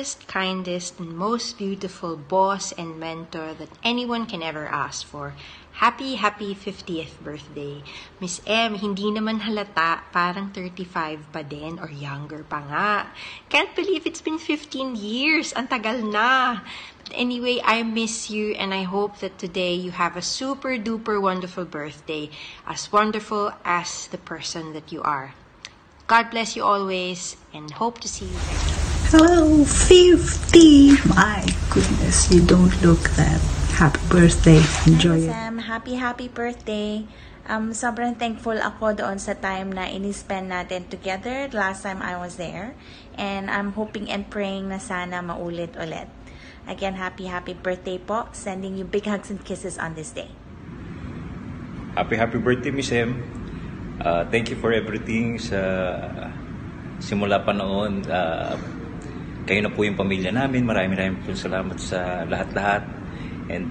sweetest, kindest, and most beautiful boss and mentor that anyone can ever ask for. Happy 50th birthday. Miss M, hindi naman halata, parang 35 pa din or younger pa nga. Can't believe it's been 15 years. Ang tagal na. But anyway, I miss you and I hope that today you have a super duper wonderful birthday. As wonderful as the person that you are. God bless you always and hope to see you again. Hello, 50! My goodness, you don't look that. Happy birthday. Enjoy it. Sam, happy birthday. Sobrang thankful ako doon sa time na ini-spend natin together last time I was there. And I'm hoping and praying na sana maulit ulit. Again, happy birthday po. Sending you big hugs and kisses on this day. Happy birthday, Miss M. Thank you for everything sa simula pa noon. Kayo na po yung pamilya namin. Maraming po salamat sa lahat-lahat. And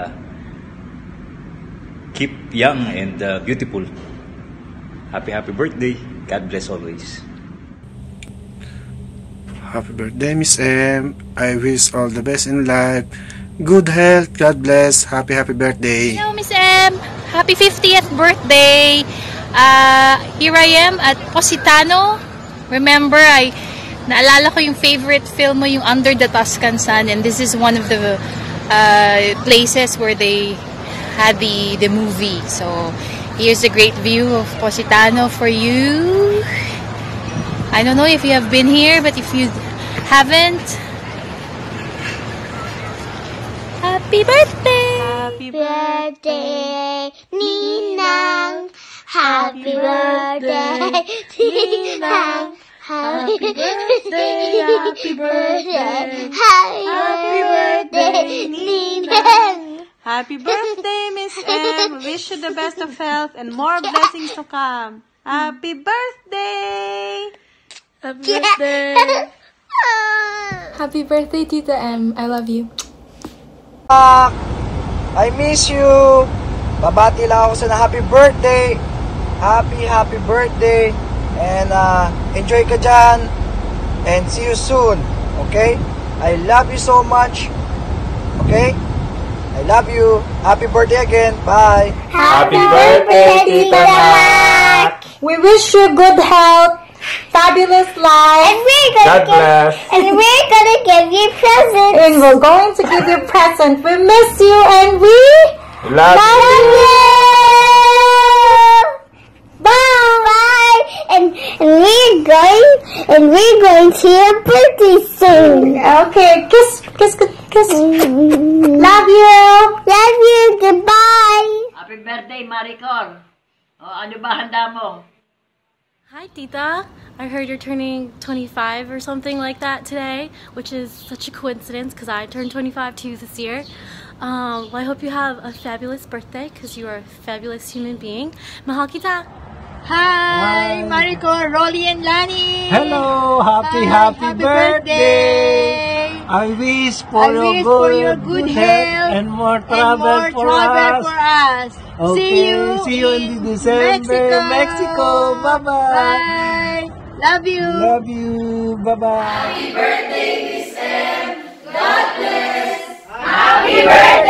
keep young and beautiful. Happy birthday. God bless always. Happy birthday, Miss M. I wish all the best in life. Good health. God bless. Happy birthday. Hello, Miss M. Happy 50th birthday. Here I am at Positano. Remember, naalala ko yung favorite film mo, yung Under the Tuscan Sun, and this is one of the places where they had the movie. So here's a great view of Positano for you. I don't know if you have been here, but if you haven't, happy birthday! Happy birthday, Ninang! Happy birthday, Ninang! Happy birthday, happy birthday, happy birthday, Ninang! Happy birthday, Miss M. Wish you the best of health and more blessings to come. Happy birthday! Happy birthday! Happy birthday, Tita M. I love you. I miss you. Babati lang ako sa happy birthday. Happy birthday. And enjoy ka dyan. And see you soon. Okay? I love you so much. Okay? I love you. Happy birthday again. Bye. Happy birthday, Tita Mac! We wish you good health, fabulous life. And we're gonna give you presents. And we're going to give you presents. We miss you and we love you. Bye. And we're going to your birthday soon. Okay, kiss. Love you. Goodbye. Happy birthday, Maricor. Ano ba handa mo? Hi, Tita. I heard you're turning 25 or something like that today, which is such a coincidence because I turned 25 too this year. Well, I hope you have a fabulous birthday because you are a fabulous human being. Mahal kita. Hi, Maricor, Rolly, and Lani. Hello. Happy birthday. I wish for your good health and more travel for us. Okay. See you in December, Mexico. Bye-bye. Love you. Bye-bye. Happy birthday, Miss M. God bless. Happy birthday.